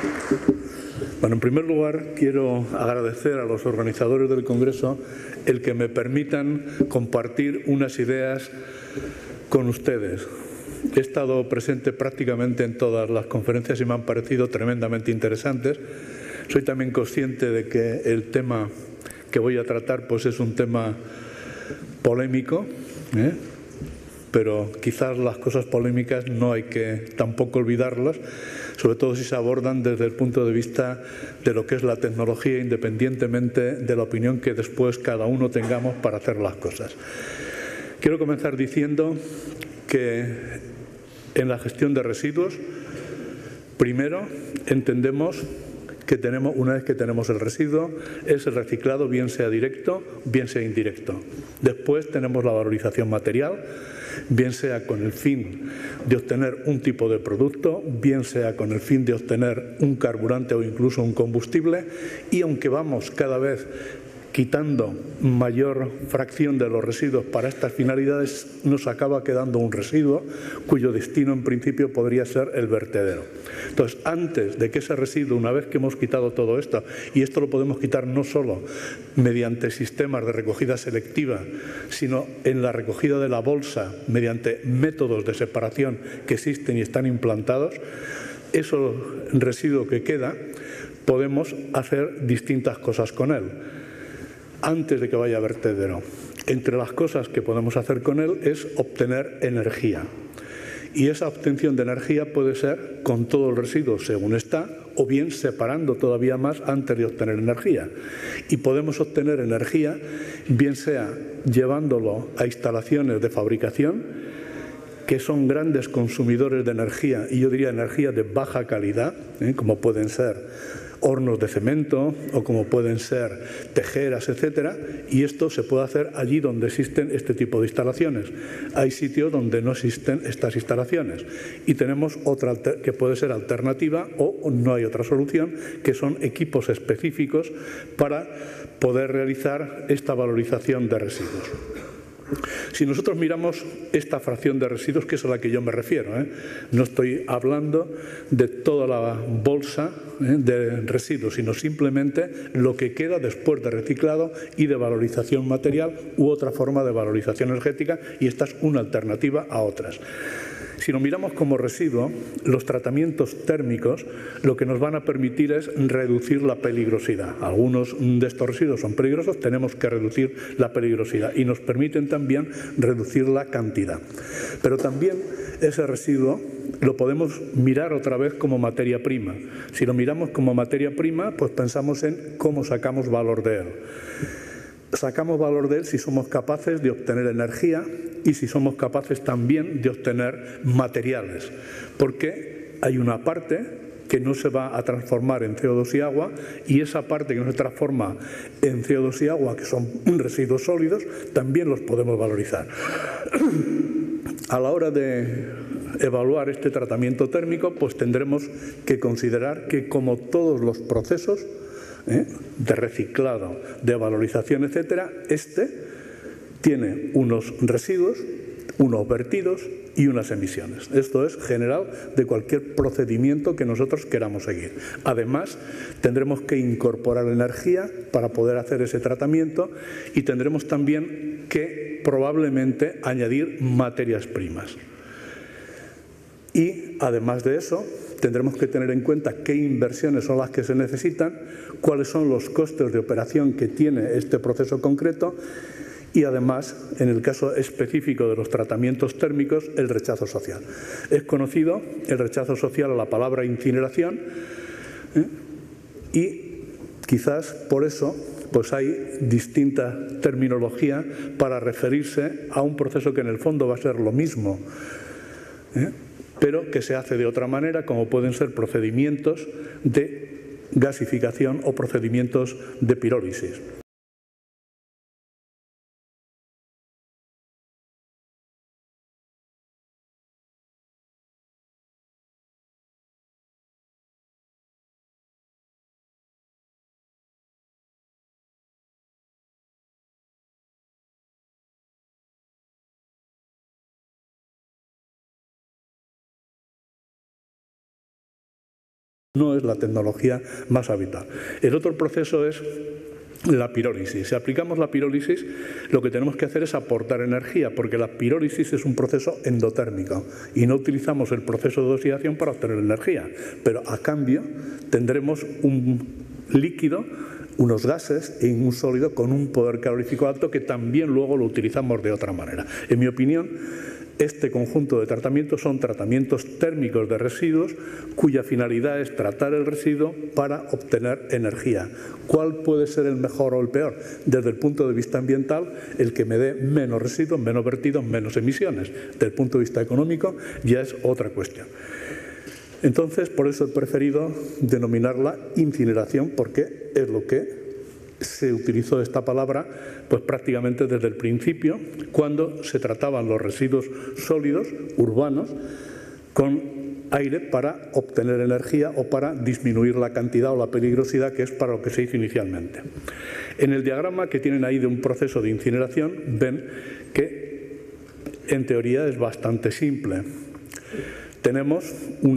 Bueno, en primer lugar, quiero agradecer a los organizadores del Congreso el que me permitan compartir unas ideas con ustedes. He estado presente prácticamente en todas las conferencias y me han parecido tremendamente interesantes. Soy también consciente de que el tema que voy a tratar pues es un tema polémico, pero quizás las cosas polémicas no hay que tampoco olvidarlas, sobre todo si se abordan desde el punto de vista de lo que es la tecnología, independientemente de la opinión que después cada uno tengamos para hacer las cosas. Quiero comenzar diciendo que en la gestión de residuos, primero entendemos que una vez que tenemos el residuo, es el reciclado, bien sea directo, bien sea indirecto. Después tenemos la valorización material, bien sea con el fin de obtener un tipo de producto, bien sea con el fin de obtener un carburante o incluso un combustible, y aunque vamos cada vez quitando mayor fracción de los residuos para estas finalidades, nos acaba quedando un residuo cuyo destino en principio podría ser el vertedero. Entonces, antes de que ese residuo, una vez que hemos quitado todo esto, y esto lo podemos quitar no solo mediante sistemas de recogida selectiva, sino en la recogida de la bolsa mediante métodos de separación que existen y están implantados, ese residuo que queda podemos hacer distintas cosas con él antes de que vaya a vertedero. Entre las cosas que podemos hacer con él es obtener energía. Y esa obtención de energía puede ser con todo el residuo según está, o bien separando todavía más antes de obtener energía. Y podemos obtener energía bien sea llevándolo a instalaciones de fabricación, que son grandes consumidores de energía, y yo diría energía de baja calidad, como pueden ser hornos de cemento o como pueden ser tejeras, etcétera, y esto se puede hacer allí donde existen este tipo de instalaciones. Hay sitios donde no existen estas instalaciones y tenemos otra que puede ser alternativa o no hay otra solución, que son equipos específicos para poder realizar esta valorización de residuos. Si nosotros miramos esta fracción de residuos, que es a la que yo me refiero, no estoy hablando de toda la bolsa de residuos, sino simplemente lo que queda después de reciclado y de valorización material u otra forma de valorización energética, y esta es una alternativa a otras. Si lo miramos como residuo, los tratamientos térmicos lo que nos van a permitir es reducir la peligrosidad. Algunos de estos residuos son peligrosos, tenemos que reducir la peligrosidad y nos permiten también reducir la cantidad. Pero también ese residuo lo podemos mirar otra vez como materia prima. Si lo miramos como materia prima, pues pensamos en cómo sacamos valor de él. Sacamos valor de él si somos capaces de obtener energía y si somos capaces también de obtener materiales, porque hay una parte que no se va a transformar en CO2 y agua, y esa parte que no se transforma en CO2 y agua, que son residuos sólidos, también los podemos valorizar. A la hora de evaluar este tratamiento térmico, pues tendremos que considerar que, como todos los procesos de reciclado, de valorización, etcétera, este tiene unos residuos, unos vertidos y unas emisiones. Esto es general de cualquier procedimiento que nosotros queramos seguir. Además, tendremos que incorporar energía para poder hacer ese tratamiento y tendremos también que probablemente añadir materias primas. Y además de eso, tendremos que tener en cuenta qué inversiones son las que se necesitan, cuáles son los costes de operación que tiene este proceso concreto y además, en el caso específico de los tratamientos térmicos, el rechazo social. Es conocido el rechazo social a la palabra incineración y quizás por eso pues hay distinta terminología para referirse a un proceso que en el fondo va a ser lo mismo, pero que se hace de otra manera, como pueden ser procedimientos de gasificación o procedimientos de pirólisis. no es la tecnología más habitual. El otro proceso es la pirólisis. Si aplicamos la pirólisis, lo que tenemos que hacer es aportar energía, porque la pirólisis es un proceso endotérmico y no utilizamos el proceso de oxidación para obtener energía, pero a cambio tendremos un líquido, unos gases y un sólido con un poder calorífico alto que también luego lo utilizamos de otra manera. En mi opinión, este conjunto de tratamientos son tratamientos térmicos de residuos cuya finalidad es tratar el residuo para obtener energía. ¿Cuál puede ser el mejor o el peor? Desde el punto de vista ambiental, el que me dé menos residuos, menos vertidos, menos emisiones. Desde el punto de vista económico ya es otra cuestión. Entonces, por eso he preferido denominarla incineración, porque es lo que se utilizó esta palabra pues prácticamente desde el principio, cuando se trataban los residuos sólidos urbanos con aire para obtener energía o para disminuir la cantidad o la peligrosidad, que es para lo que se hizo inicialmente. En el diagrama que tienen ahí de un proceso de incineración ven que en teoría es bastante simple. Tenemos un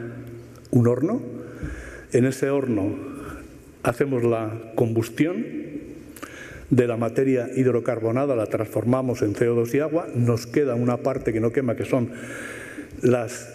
horno. En ese horno hacemos la combustión de la materia hidrocarbonada, la transformamos en CO2 y agua, nos queda una parte que no quema, que son las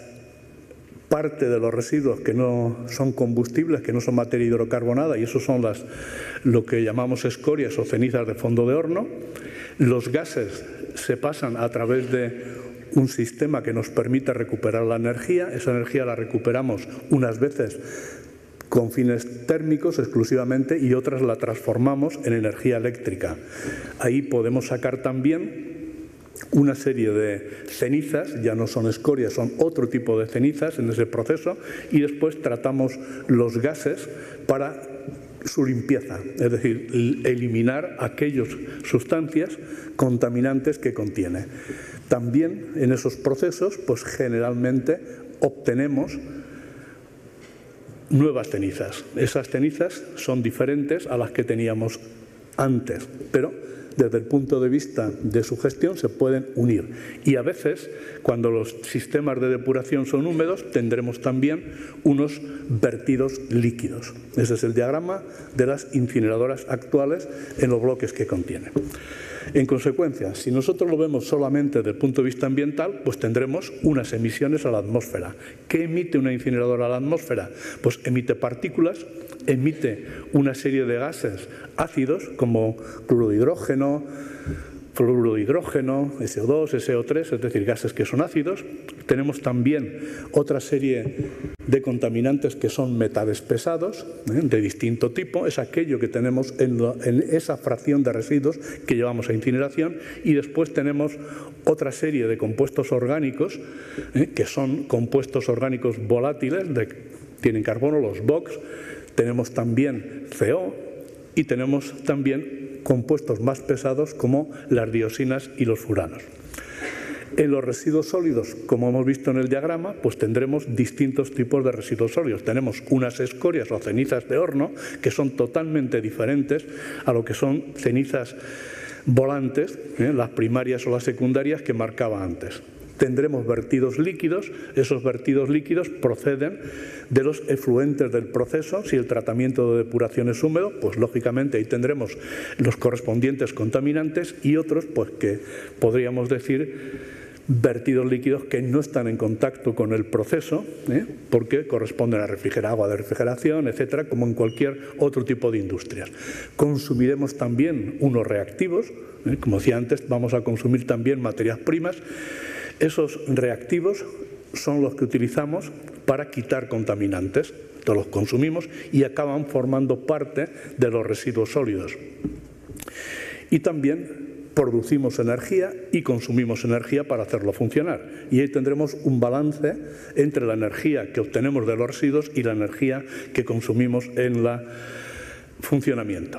parte de los residuos que no son combustibles, que no son materia hidrocarbonada, y eso son lo que llamamos escorias o cenizas de fondo de horno. Los gases se pasan a través de un sistema que nos permite recuperar la energía. Esa energía la recuperamos unas veces con fines térmicos exclusivamente y otras la transformamos en energía eléctrica. Ahí podemos sacar también una serie de cenizas, ya no son escorias, son otro tipo de cenizas en ese proceso, y después tratamos los gases para su limpieza, es decir, eliminar aquellas sustancias contaminantes que contiene. También en esos procesos, pues generalmente obtenemos nuevas cenizas. Esas cenizas son diferentes a las que teníamos antes, pero desde el punto de vista de su gestión se pueden unir. Y a veces, cuando los sistemas de depuración son húmedos, tendremos también unos vertidos líquidos. Ese es el diagrama de las incineradoras actuales en los bloques que contienen. En consecuencia, si nosotros lo vemos solamente desde el punto de vista ambiental, pues tendremos unas emisiones a la atmósfera. ¿Qué emite una incineradora a la atmósfera? Pues emite partículas, emite una serie de gases ácidos como cloruro de hidrógeno, fluoruro de hidrógeno, SO2, SO3, es decir, gases que son ácidos. Tenemos también otra serie de contaminantes que son metales pesados, de distinto tipo. Es aquello que tenemos en esa fracción de residuos que llevamos a incineración. Y después tenemos otra serie de compuestos orgánicos, que son compuestos orgánicos volátiles, tienen carbono, los VOCs. Tenemos también CO y tenemos también compuestos más pesados como las dioxinas y los furanos. En los residuos sólidos, como hemos visto en el diagrama, pues tendremos distintos tipos de residuos sólidos. Tenemos unas escorias o cenizas de horno que son totalmente diferentes a lo que son cenizas volantes, las primarias o las secundarias que marcaba antes. Tendremos vertidos líquidos. Esos vertidos líquidos proceden de los efluentes del proceso. Si el tratamiento de depuración es húmedo, pues lógicamente ahí tendremos los correspondientes contaminantes, y otros pues que podríamos decir vertidos líquidos que no están en contacto con el proceso, porque corresponden a agua de refrigeración, etcétera, como en cualquier otro tipo de industrias. Consumiremos también unos reactivos, como decía antes, vamos a consumir también materias primas. Esos reactivos son los que utilizamos para quitar contaminantes. Todos los consumimos y acaban formando parte de los residuos sólidos. Y también producimos energía y consumimos energía para hacerlo funcionar. Y ahí tendremos un balance entre la energía que obtenemos de los residuos y la energía que consumimos en el funcionamiento.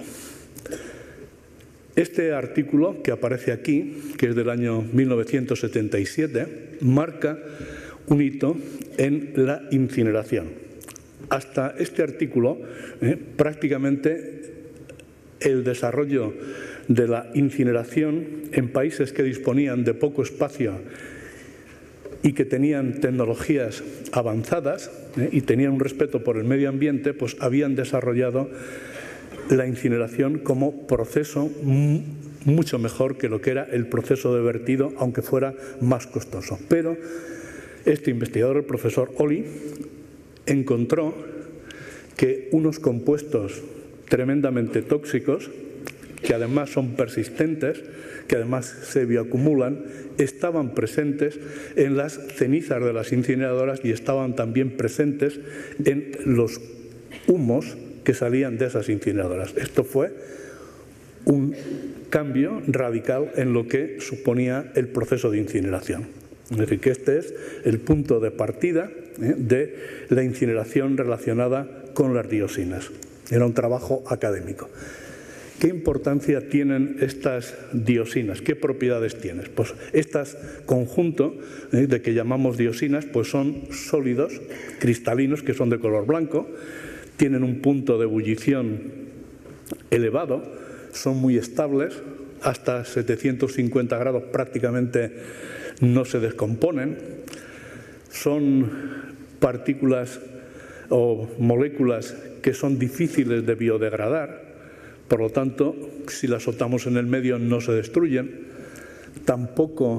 Este artículo que aparece aquí, que es del año 1977, marca un hito en la incineración. Hasta este artículo, prácticamente el desarrollo de la incineración en países que disponían de poco espacio y que tenían tecnologías avanzadas y tenían un respeto por el medio ambiente, pues habían desarrollado la incineración como proceso mucho mejor que lo que era el proceso de vertido, aunque fuera más costoso. Pero este investigador, el profesor Oli, encontró que unos compuestos tremendamente tóxicos, que además son persistentes, que además se bioacumulan, estaban presentes en las cenizas de las incineradoras y estaban también presentes en los humos que salían de esas incineradoras. Esto fue un cambio radical en lo que suponía el proceso de incineración. Es decir, que este es el punto de partida de la incineración relacionada con las dioxinas. Era un trabajo académico. ¿Qué importancia tienen estas dioxinas? ¿Qué propiedades tienen? Pues estas conjunto de que llamamos dioxinas, pues son sólidos cristalinos que son de color blanco, tienen un punto de ebullición elevado, son muy estables, hasta 750 grados prácticamente no se descomponen, son partículas o moléculas que son difíciles de biodegradar. Por lo tanto, si las soltamos en el medio no se destruyen, tampoco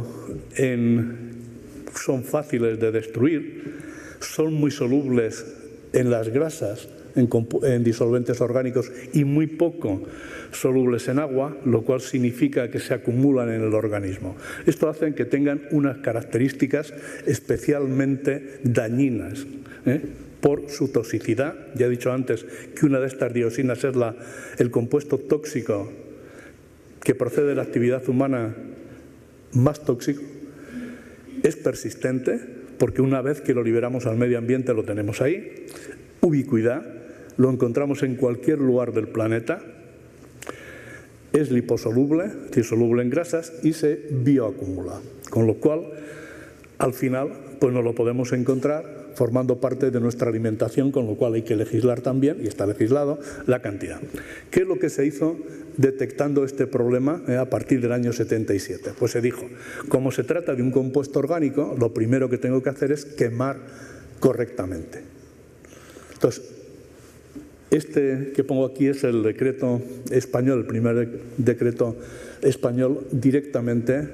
son fáciles de destruir, son muy solubles en las grasas, en disolventes orgánicos y muy poco solubles en agua, lo cual significa que se acumulan en el organismo. Esto hace que tengan unas características especialmente dañinas, por su toxicidad. Ya he dicho antes que una de estas dioxinas es el compuesto tóxico que procede de la actividad humana más tóxico. Es persistente porque una vez que lo liberamos al medio ambiente lo tenemos ahí. Ubicuidad, lo encontramos en cualquier lugar del planeta. Es liposoluble, es decir, soluble en grasas y se bioacumula. Con lo cual, al final, pues no lo podemos encontrar formando parte de nuestra alimentación, con lo cual hay que legislar también, y está legislado, la cantidad. ¿Qué es lo que se hizo detectando este problema a partir del año 77? Pues se dijo, como se trata de un compuesto orgánico, lo primero que tengo que hacer es quemar correctamente. Entonces, este que pongo aquí es el decreto español, el primer decreto español directamente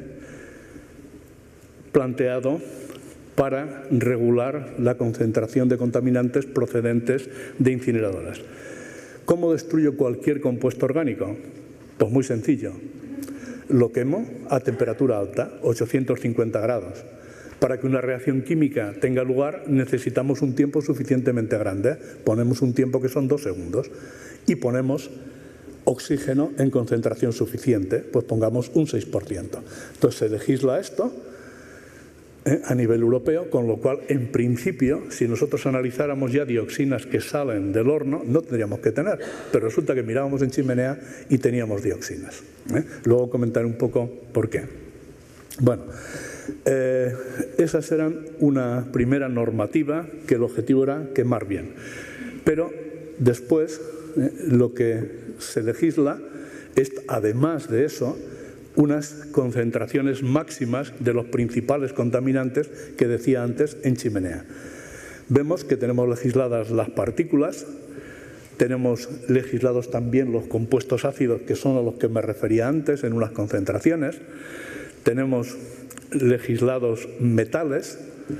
planteado para regular la concentración de contaminantes procedentes de incineradoras. ¿Cómo destruyo cualquier compuesto orgánico? Pues muy sencillo. Lo quemo a temperatura alta, 850 grados. Para que una reacción química tenga lugar necesitamos un tiempo suficientemente grande. Ponemos un tiempo que son 2 segundos y ponemos oxígeno en concentración suficiente, pues pongamos un 6%. Entonces se legisla esto a nivel europeo, con lo cual, en principio, si nosotros analizáramos ya dioxinas que salen del horno, no tendríamos que tener, pero resulta que mirábamos en chimenea y teníamos dioxinas. Luego comentaré un poco por qué. Bueno, esas eran una primera normativa que el objetivo era quemar bien. Pero después lo que se legisla es, además de eso, unas concentraciones máximas de los principales contaminantes que decía antes en chimenea. Vemos que tenemos legisladas las partículas, tenemos legislados también los compuestos ácidos, que son a los que me refería antes en unas concentraciones, tenemos legislados metales,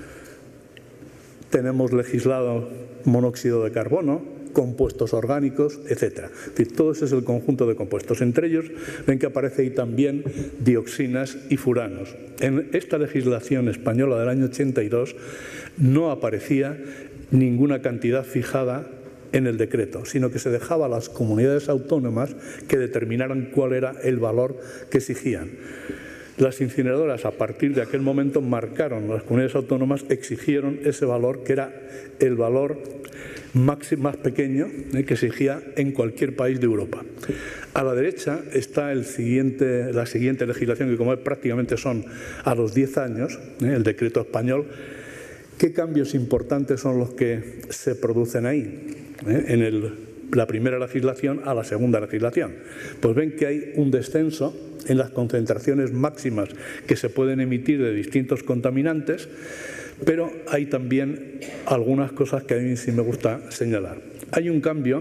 tenemos legislado monóxido de carbono, compuestos orgánicos, etc. Es decir, todo ese es el conjunto de compuestos. Entre ellos ven que aparece ahí también dioxinas y furanos. En esta legislación española del año 82 no aparecía ninguna cantidad fijada en el decreto, sino que se dejaba a las comunidades autónomas que determinaran cuál era el valor que exigían. Las incineradoras, a partir de aquel momento, marcaron, las comunidades autónomas exigieron ese valor, que era el valor más pequeño que exigía en cualquier país de Europa. A la derecha está la siguiente legislación, que como prácticamente son a los 10 años, el decreto español. ¿Qué cambios importantes son los que se producen ahí? En el la primera legislación a la segunda legislación. Pues ven que hay un descenso en las concentraciones máximas que se pueden emitir de distintos contaminantes, pero hay también algunas cosas que a mí sí me gusta señalar. Hay un cambio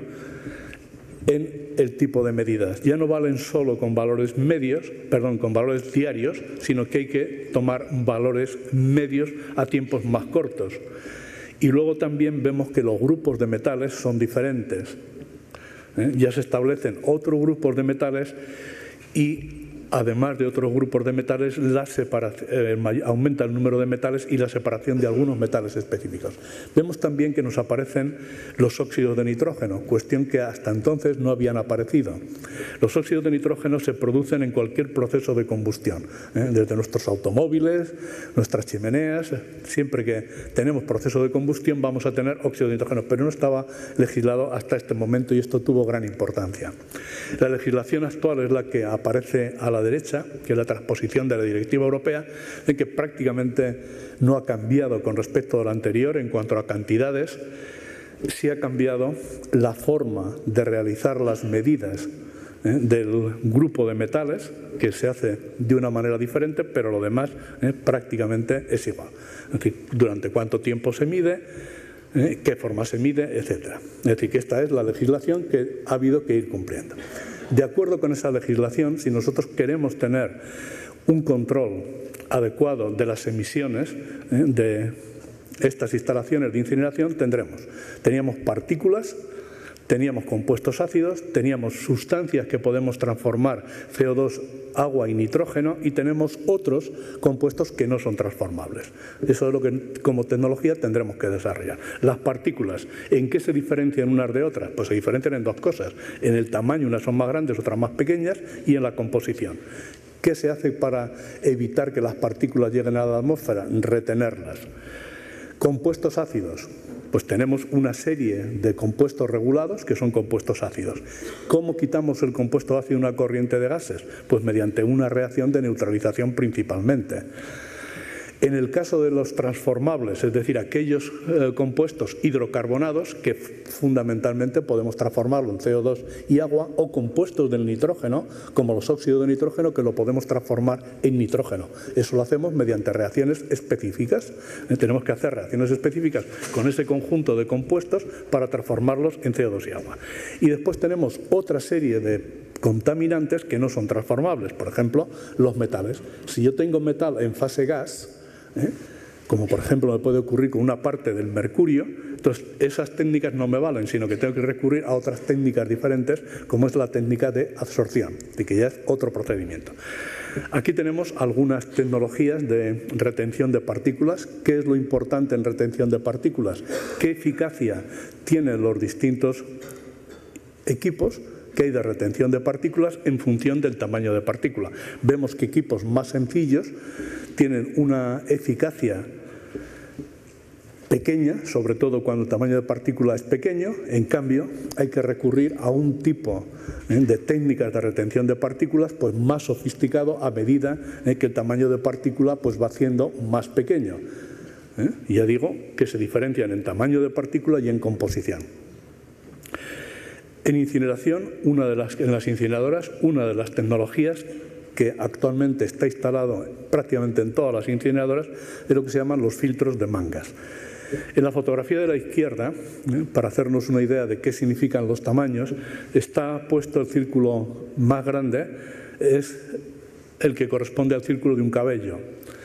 en el tipo de medidas. Ya no valen solo con valores con valores diarios, sino que hay que tomar valores medios a tiempos más cortos. Y luego también vemos que los grupos de metales son diferentes. Ya se establecen otros grupos de metales y además de otros grupos de metales, aumenta el número de metales y la separación de algunos metales específicos. Vemos también que nos aparecen los óxidos de nitrógeno, cuestión que hasta entonces no habían aparecido. Los óxidos de nitrógeno se producen en cualquier proceso de combustión, desde nuestros automóviles, nuestras chimeneas. Siempre que tenemos proceso de combustión vamos a tener óxido de nitrógeno, pero no estaba legislado hasta este momento y esto tuvo gran importancia. La legislación actual es la que aparece a la derecha, que es la transposición de la Directiva Europea, en que prácticamente no ha cambiado con respecto a la anterior en cuanto a cantidades. Sí ha cambiado la forma de realizar las medidas del grupo de metales, que se hace de una manera diferente, pero lo demás prácticamente es igual. Es decir, durante cuánto tiempo se mide, qué forma se mide, etc. Es decir, que esta es la legislación que ha habido que ir cumpliendo. De acuerdo con esa legislación, si nosotros queremos tener un control adecuado de las emisiones de estas instalaciones de incineración, teníamos partículas, teníamos compuestos ácidos, teníamos sustancias que podemos transformar, CO2, agua y nitrógeno, y tenemos otros compuestos que no son transformables. Eso es lo que como tecnología tendremos que desarrollar. Las partículas, ¿en qué se diferencian unas de otras? Pues se diferencian en dos cosas. En el tamaño, unas son más grandes, otras más pequeñas, y en la composición. ¿Qué se hace para evitar que las partículas lleguen a la atmósfera? Retenerlas. Compuestos ácidos. Pues tenemos una serie de compuestos regulados que son compuestos ácidos. ¿Cómo quitamos el compuesto ácido de una corriente de gases? Pues mediante una reacción de neutralización principalmente. En el caso de los transformables, es decir, aquellos compuestos hidrocarbonados que fundamentalmente podemos transformarlo en CO2 y agua, o compuestos del nitrógeno, como los óxidos de nitrógeno, que lo podemos transformar en nitrógeno. Eso lo hacemos mediante reacciones específicas. Tenemos que hacer reacciones específicas con ese conjunto de compuestos para transformarlos en CO2 y agua. Y después tenemos otra serie de contaminantes que no son transformables, por ejemplo, los metales. Si yo tengo metal en fase gas, como por ejemplo me puede ocurrir con una parte del mercurio, entonces esas técnicas no me valen, sino que tengo que recurrir a otras técnicas diferentes, como es la técnica de absorción, y que ya es otro procedimiento. Aquí tenemos algunas tecnologías de retención de partículas. ¿Qué es lo importante en retención de partículas? ¿Qué eficacia tienen los distintos equipos que hay de retención de partículas en función del tamaño de partícula? Vemos que equipos más sencillos tienen una eficacia pequeña, sobre todo cuando el tamaño de partícula es pequeño. En cambio, hay que recurrir a un tipo de técnicas de retención de partículas pues más sofisticado a medida que el tamaño de partícula pues va siendo más pequeño. Y ya digo que se diferencian en tamaño de partícula y en composición. En incineración, en las incineradoras, una de las tecnologías que actualmente está instalado prácticamente en todas las incineradoras es lo que se llaman los filtros de mangas. En la fotografía de la izquierda, para hacernos una idea de qué significan los tamaños, está puesto el círculo más grande, es el que corresponde al círculo de un cabello.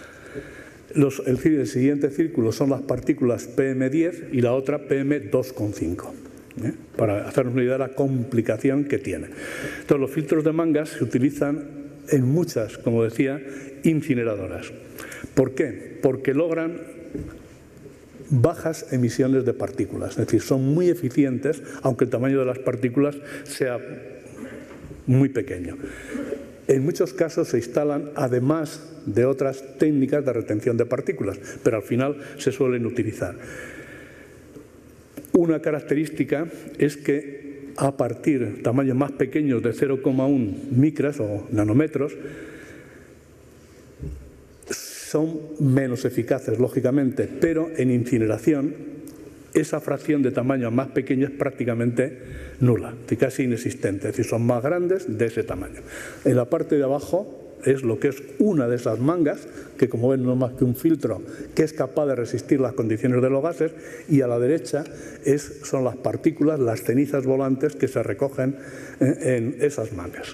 El siguiente círculo son las partículas PM10 y la otra PM2,5. Para hacernos una idea de la complicación que tiene. Entonces, los filtros de mangas se utilizan en muchas, como decía, incineradoras. ¿Por qué? Porque logran bajas emisiones de partículas, es decir, son muy eficientes, aunque el tamaño de las partículas sea muy pequeño. En muchos casos se instalan además de otras técnicas de retención de partículas, pero al final se suelen utilizar. Una característica es que a partir de tamaños más pequeños de 0,1 micras o nanómetros son menos eficaces, lógicamente, pero en incineración esa fracción de tamaño más pequeño es prácticamente nula, casi inexistente, es decir, son más grandes de ese tamaño. En la parte de abajo es lo que es una de esas mangas, que como ven no es más que un filtro que es capaz de resistir las condiciones de los gases, y a la derecha son las partículas, las cenizas volantes que se recogen en esas mangas.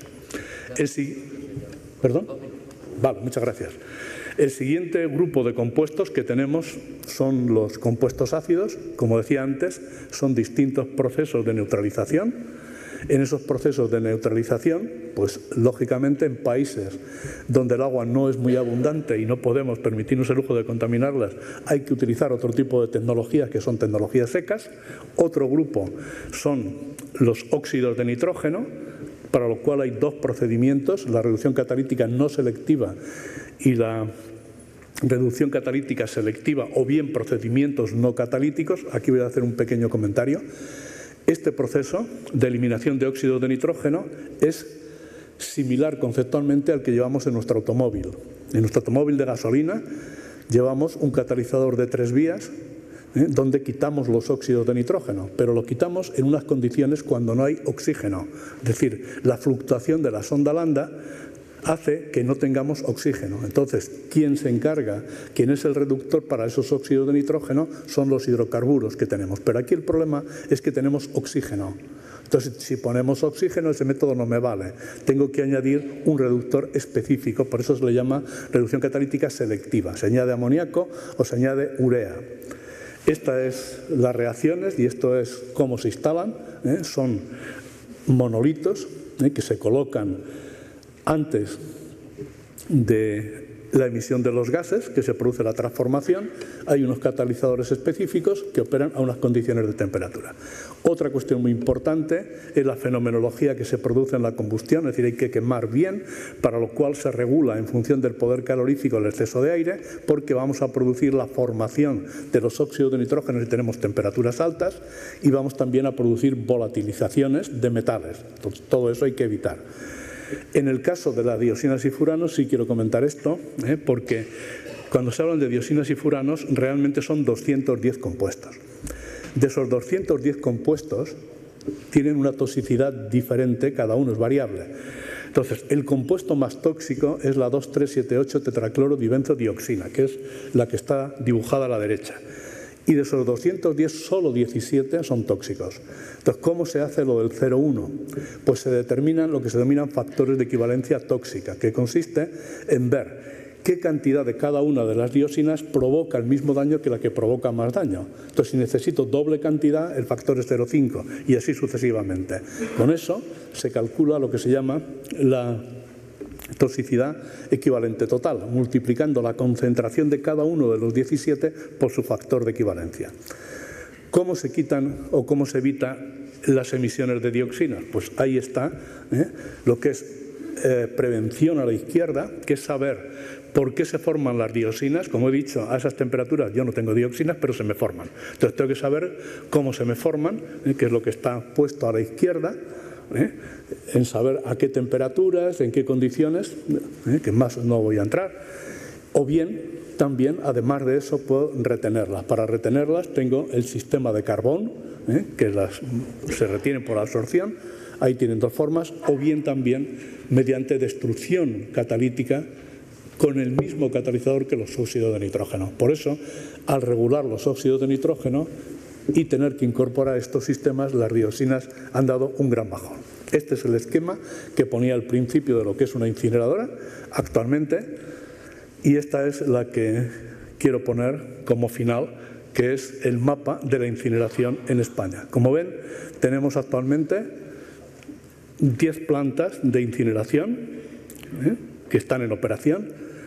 ¿Perdón? Vale, muchas gracias. El siguiente grupo de compuestos que tenemos son los compuestos ácidos. Como decía antes, son distintos procesos de neutralización. En esos procesos de neutralización, pues lógicamente en países donde el agua no es muy abundante y no podemos permitirnos el lujo de contaminarlas, hay que utilizar otro tipo de tecnologías que son tecnologías secas. Otro grupo son los óxidos de nitrógeno, para lo cual hay dos procedimientos, la reducción catalítica no selectiva y la reducción catalítica selectiva, o bien procedimientos no catalíticos. Aquí voy a hacer un pequeño comentario. Este proceso de eliminación de óxido de nitrógeno es similar conceptualmente al que llevamos en nuestro automóvil. En nuestro automóvil de gasolina llevamos un catalizador de 3 vías donde quitamos los óxidos de nitrógeno, pero lo quitamos en unas condiciones cuando no hay oxígeno. Es decir, la fluctuación de la sonda lambda hace que no tengamos oxígeno. Entonces, ¿quién se encarga? ¿Quién es el reductor para esos óxidos de nitrógeno? Son los hidrocarburos que tenemos. Pero aquí el problema es que tenemos oxígeno. Entonces, si ponemos oxígeno, ese método no me vale. Tengo que añadir un reductor específico, por eso se le llama reducción catalítica selectiva. Se añade amoníaco o se añade urea. Estas es las reacciones y esto es cómo se instalan. Son monolitos que se colocan antes de la emisión de los gases, que se produce la transformación. Hay unos catalizadores específicos que operan a unas condiciones de temperatura. Otra cuestión muy importante es la fenomenología que se produce en la combustión, es decir, hay que quemar bien, para lo cual se regula en función del poder calorífico el exceso de aire, porque vamos a producir la formación de los óxidos de nitrógeno si tenemos temperaturas altas, y vamos también a producir volatilizaciones de metales. Entonces, todo eso hay que evitar. En el caso de las dioxinas y furanos sí quiero comentar esto, porque cuando se hablan de dioxinas y furanos realmente son 210 compuestos. De esos 210 compuestos tienen una toxicidad diferente, cada uno es variable. Entonces, el compuesto más tóxico es la 2,3,7,8 tetraclorodibenzodioxina, que es la que está dibujada a la derecha. Y de esos 210, solo 17 son tóxicos. Entonces, ¿cómo se hace lo del 0,1? Pues se determinan lo que se denominan factores de equivalencia tóxica, que consiste en ver qué cantidad de cada una de las dioxinas provoca el mismo daño que la que provoca más daño. Entonces, si necesito doble cantidad, el factor es 0,5 y así sucesivamente. Con eso se calcula lo que se llama la toxicidad equivalente total, multiplicando la concentración de cada uno de los 17 por su factor de equivalencia. ¿Cómo se quitan o cómo se evita las emisiones de dioxinas? Pues ahí está lo que es prevención a la izquierda, que es saber por qué se forman las dioxinas. Como he dicho, a esas temperaturas yo no tengo dioxinas, pero se me forman. Entonces tengo que saber cómo se me forman, que es lo que está puesto a la izquierda, en saber a qué temperaturas, en qué condiciones, que más no voy a entrar. O bien, también, además de eso, puedo retenerlas. Para retenerlas tengo el sistema de carbón, que se retienen por absorción. Ahí tienen dos formas. O bien también mediante destrucción catalítica con el mismo catalizador que los óxidos de nitrógeno. Por eso, al regular los óxidos de nitrógeno y tener que incorporar estos sistemas, las dioxinas han dado un gran bajón. Este es el esquema que ponía al principio de lo que es una incineradora actualmente, y esta es la que quiero poner como final, que es el mapa de la incineración en España. Como ven, tenemos actualmente 10 plantas de incineración que están en operación.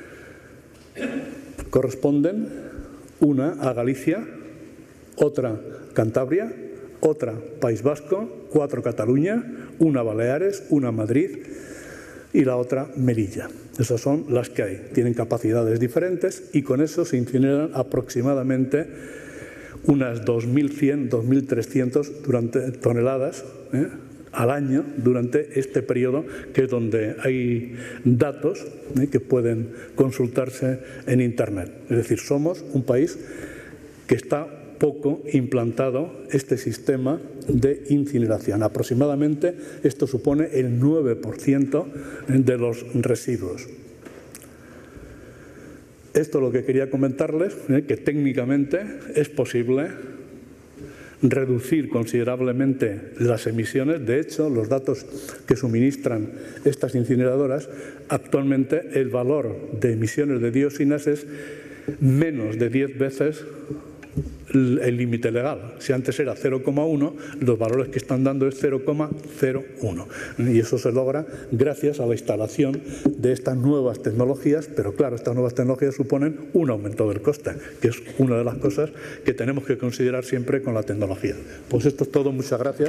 Corresponden una a Galicia, otra Cantabria, otra País Vasco, 4 Cataluña, una Baleares, una Madrid y la otra Melilla. Esas son las que hay. Tienen capacidades diferentes y con eso se incineran aproximadamente unas 2.100, 2.300 toneladas al año durante este periodo, que es donde hay datos que pueden consultarse en Internet. Es decir, somos un país que está poco implantado este sistema de incineración. Aproximadamente esto supone el 9% de los residuos. Esto es lo que quería comentarles, que técnicamente es posible reducir considerablemente las emisiones. De hecho, los datos que suministran estas incineradoras, actualmente el valor de emisiones de dioxinas es menos de 10 veces el límite legal. Si antes era 0,1, los valores que están dando es 0,01. Y eso se logra gracias a la instalación de estas nuevas tecnologías, pero claro, estas nuevas tecnologías suponen un aumento del coste, que es una de las cosas que tenemos que considerar siempre con la tecnología. Pues esto es todo, muchas gracias.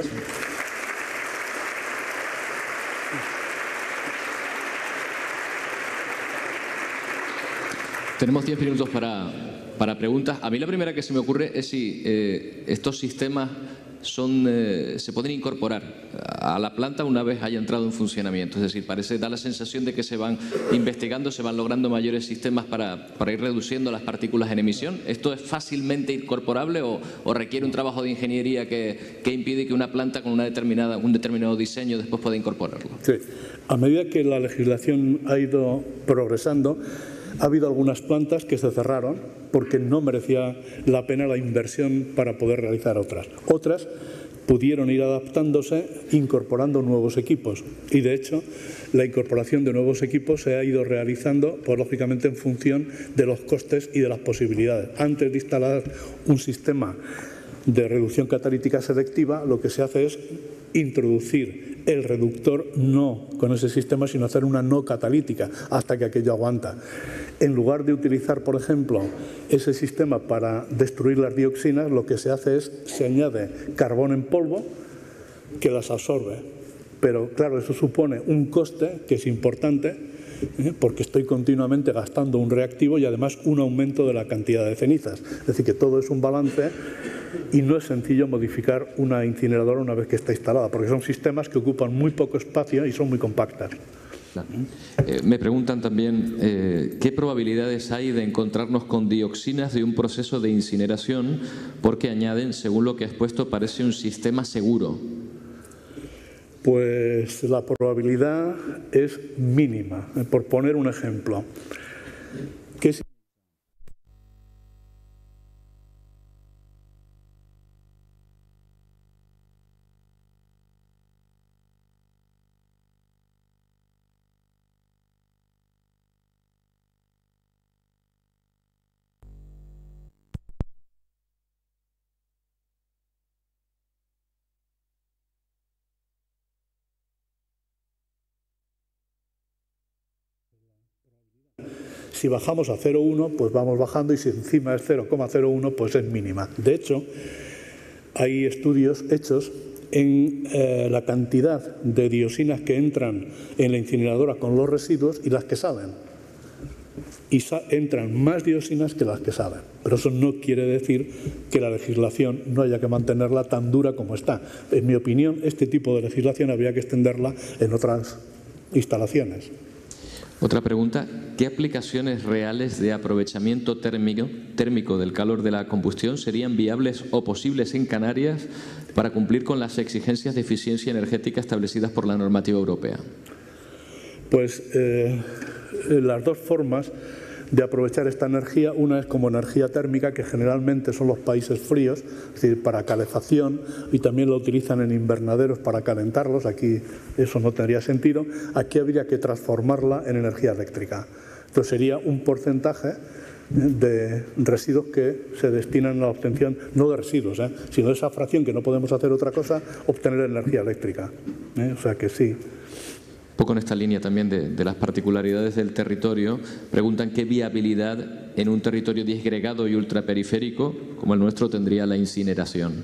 Tenemos 10 minutos para preguntas. A mí la primera que se me ocurre es si estos sistemas se pueden incorporar a la planta una vez haya entrado en funcionamiento. Es decir, da la sensación de que se van investigando, se van logrando mayores sistemas para ir reduciendo las partículas en emisión. ¿Esto es fácilmente incorporable o requiere un trabajo de ingeniería que impide que una planta con un determinado diseño después pueda incorporarlo? Sí. A medida que la legislación ha ido progresando, ha habido algunas plantas que se cerraron porque no merecía la pena la inversión para poder realizar otras. Otras pudieron ir adaptándose incorporando nuevos equipos y, de hecho, la incorporación de nuevos equipos se ha ido realizando, pues, lógicamente en función de los costes y de las posibilidades. Antes de instalar un sistema de reducción catalítica selectiva, lo que se hace es introducir el reductor no con ese sistema, sino hacer una no catalítica hasta que aquello aguanta. En lugar de utilizar, por ejemplo, ese sistema para destruir las dioxinas, lo que se hace es se añade carbón en polvo que las absorbe. Pero claro, eso supone un coste que es importante, porque estoy continuamente gastando un reactivo y además un aumento de la cantidad de cenizas. Es decir, que todo es un balance y no es sencillo modificar una incineradora una vez que está instalada, porque son sistemas que ocupan muy poco espacio y son muy compactas. Claro. Me preguntan también qué probabilidades hay de encontrarnos con dioxinas de un proceso de incineración, porque añaden, según lo que has puesto, parece un sistema seguro. Pues la probabilidad es mínima. Por poner un ejemplo, ¿qué es? Si bajamos a 0,1, pues vamos bajando, y si encima es 0,01, pues es mínima. De hecho, hay estudios hechos en la cantidad de dioxinas que entran en la incineradora con los residuos y las que salen. Y entran más dioxinas que las que salen. Pero eso no quiere decir que la legislación no haya que mantenerla tan dura como está. En mi opinión, este tipo de legislación habría que extenderla en otras instalaciones. Otra pregunta, ¿qué aplicaciones reales de aprovechamiento térmico del calor de la combustión serían viables o posibles en Canarias para cumplir con las exigencias de eficiencia energética establecidas por la normativa europea? Pues las dos formas de aprovechar esta energía, una es como energía térmica, que generalmente son los países fríos, es decir, para calefacción, y también lo utilizan en invernaderos para calentarlos. Aquí eso no tendría sentido. Aquí habría que transformarla en energía eléctrica. Entonces sería un porcentaje de residuos que se destinan a la obtención, no de residuos, sino de esa fracción que no podemos hacer otra cosa, obtener energía eléctrica. O sea que sí. Un poco en esta línea también de las particularidades del territorio, preguntan qué viabilidad en un territorio disgregado y ultraperiférico como el nuestro tendría la incineración.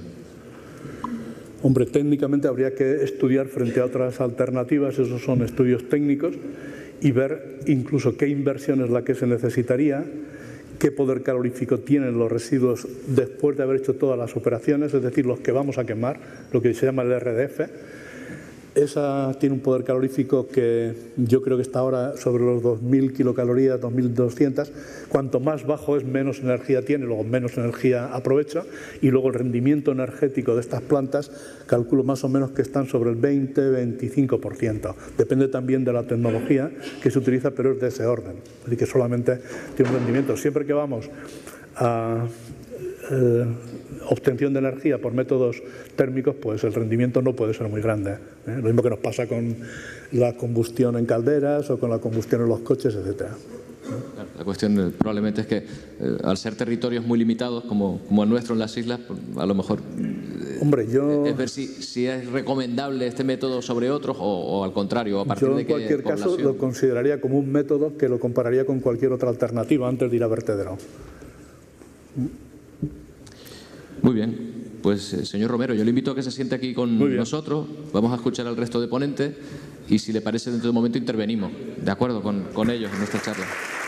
Hombre, técnicamente habría que estudiar frente a otras alternativas, esos son estudios técnicos, y ver incluso qué inversión es la que se necesitaría, qué poder calorífico tienen los residuos después de haber hecho todas las operaciones, es decir, los que vamos a quemar, lo que se llama el RDF. Esa tiene un poder calorífico que yo creo que está ahora sobre los 2.000 kilocalorías, 2.200. Cuanto más bajo es, menos energía tiene, luego menos energía aprovecha, y luego el rendimiento energético de estas plantas calculo más o menos que están sobre el 20-25%. Depende también de la tecnología que se utiliza, pero es de ese orden. Así que solamente tiene un rendimiento. Siempre que vamos a obtención de energía por métodos térmicos, pues el rendimiento no puede ser muy grande. Lo mismo que nos pasa con la combustión en calderas o con la combustión en los coches, etcétera. La cuestión probablemente es que al ser territorios muy limitados como el nuestro en las islas, a lo mejor es ver si es recomendable este método sobre otros o al contrario, a partir de qué en cualquier caso lo consideraría como un método que lo compararía con cualquier otra alternativa antes de ir a vertedero. Muy bien, pues señor Romero, yo le invito a que se siente aquí con nosotros, vamos a escuchar al resto de ponentes y si le parece dentro de un momento intervenimos, de acuerdo con ellos en esta charla.